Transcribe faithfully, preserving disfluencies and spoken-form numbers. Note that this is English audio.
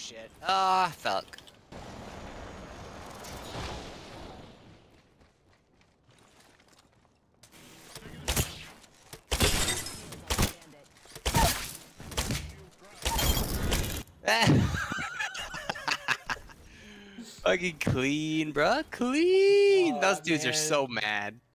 shit. Ah, fuck. Fucking clean, bro. Clean. Oh, Those dudes man. are so mad.